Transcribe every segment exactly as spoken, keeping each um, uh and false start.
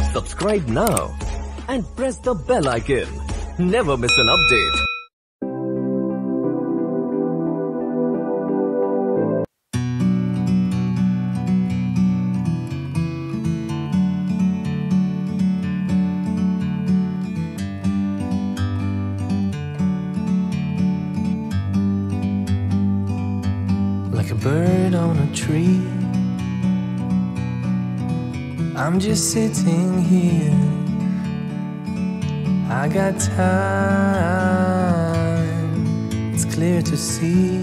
Subscribe now and press the bell icon. Never miss an update. Like a bird on a tree, I'm just sitting here. I got time, it's clear to see.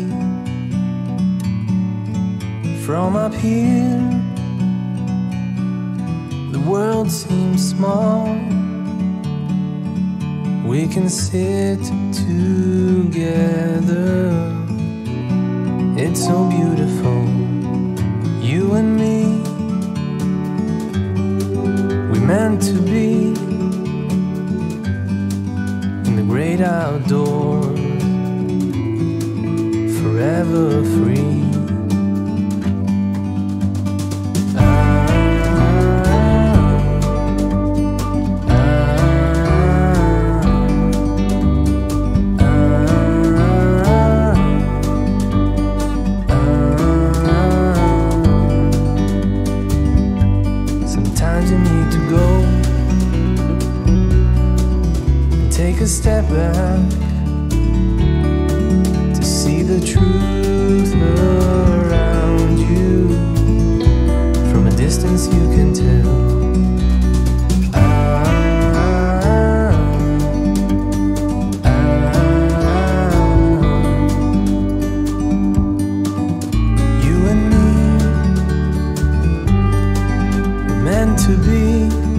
From up here, the world seems small. We can sit together. It's so beautiful, you and me. We meant to be in the great outdoors, forever free. Take a step back to see the truth around you. From a distance you can tell. Ah, ah, ah. You and me were meant to be.